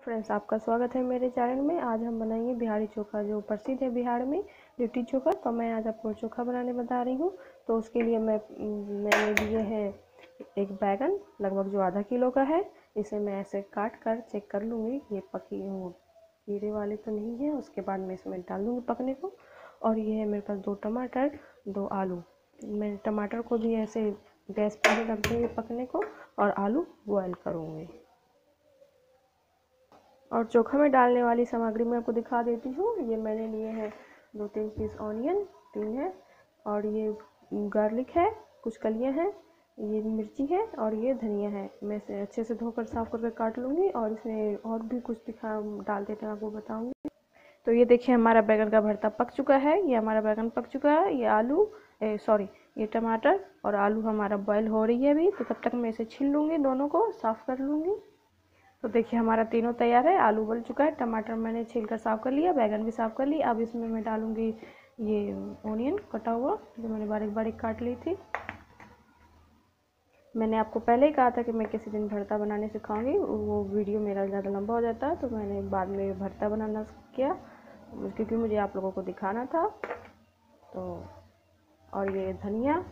Friends, आपका स्वागत है मेरे चैनल में। आज हम बनाएंगे बिहारी चोखा, जो प्रसिद्ध है बिहार में, लिट्टी चोखा। तो मैं आज आपको चोखा बनाने बता रही हूँ। तो उसके लिए मैंने लिए हैं एक बैगन, लगभग जो आधा किलो का है। इसे मैं ऐसे काट कर चेक कर लूँगी, ये पकी वो कीड़े वाले तो नहीं है। उसके बाद मैं इसमें डाल दूँगी पकने को। और ये है मेरे पास 2 टमाटर, 2 आलू। मैं टमाटर को भी ऐसे गैस पर ही रख दूँगी पकने को, और आलू बॉयल करूँगी। और चोखा में डालने वाली सामग्री मैं आपको दिखा देती हूँ। ये मैंने लिए हैं 2-3 पीस ऑनियन, 3 है, और ये गार्लिक है, कुछ कलियाँ हैं, ये मिर्ची है, और ये धनिया है। मैं इसे अच्छे से धोकर साफ करके काट लूँगी, और इसमें और भी कुछ डाल देते हैं, आपको बताऊँगी। तो ये देखिए, हमारा बैगन का भरता पक चुका है। ये हमारा बैगन पक चुका है। ये ये टमाटर और आलू हमारा बॉयल हो रही है अभी। तो तब तक मैं इसे छील लूँगी, दोनों को साफ़ कर लूँगी। तो देखिए, हमारा तीनों तैयार है। आलू उबल चुका है, टमाटर मैंने छील कर साफ़ कर लिया, बैगन भी साफ़ कर लिया। अब इसमें मैं डालूँगी ये ऑनियन कटा हुआ, जो मैंने बारीक बारीक काट ली थी। मैंने आपको पहले ही कहा था कि मैं किसी दिन भरता बनाने सिखाऊंगी। वो वीडियो मेरा ज़्यादा लंबा हो जाता, तो मैंने बाद में भरता बनाना किया, क्योंकि मुझे आप लोगों को दिखाना था। तो और ये धनिया।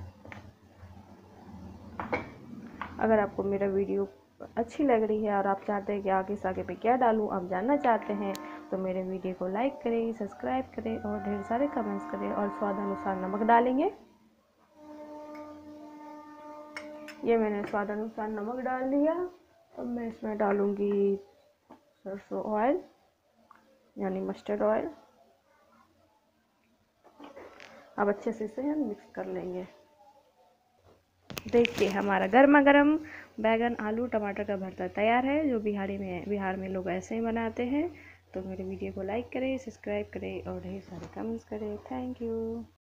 अगर आपको मेरा वीडियो अच्छी लग रही है और आप चाहते हैं कि आगे पे क्या डालूं, आप जानना चाहते हैं, तो मेरे वीडियो को लाइक करें, सब्सक्राइब करें और ढेर सारे कमेंट्स करें। और स्वाद अनुसार नमक डालेंगे। ये मैंने स्वाद अनुसार नमक डाल दिया। अब मैं इसमें डालूंगी सरसों ऑयल, यानी मस्टर्ड ऑयल। अब अच्छे से इसे हम मिक्स कर लेंगे। देखिए, हमारा गर्मा गर्म बैगन आलू टमाटर का भरता तैयार है, जो बिहार में लोग ऐसे ही बनाते हैं। तो मेरे वीडियो को लाइक करें, सब्सक्राइब करें और ढेर सारे कमेंट्स करें। Thank you.